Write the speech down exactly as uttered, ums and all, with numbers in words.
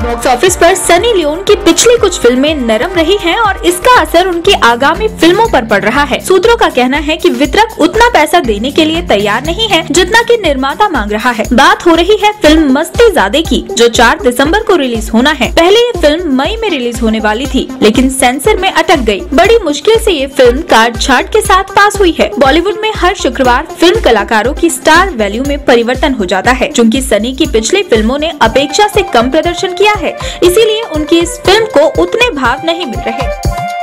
Box office पर Sunny Leone की पिछली कुछ फिल्में नरम रही हैं और इसका असर उनकी आगामी फिल्मों पर पड़ रहा है। सूत्रों का कहना है कि वितरक उतना पैसा देने के लिए तैयार नहीं है जितना कि निर्माता मांग रहा है। बात हो रही है फिल्म मस्तीजादे की, जो चार दिसंबर को रिलीज होना है। पहले ये फिल्म मई में रिलीज होने वाली थी, लेकिन सेंसर में अटक गई। बड़ी मुश्किल से ये फिल्म काट छाट के साथ पास हुई है। बॉलीवुड में हर शुक्रवार फिल्म कलाकारों की स्टार वैल्यू में परिवर्तन हो जाता है। चूँकि सनी की पिछली फिल्मों ने अपेक्षा से कम प्रदर्शन किया है, इसीलिए उनकी इस फिल्म को उतने भाव नहीं मिल रहे।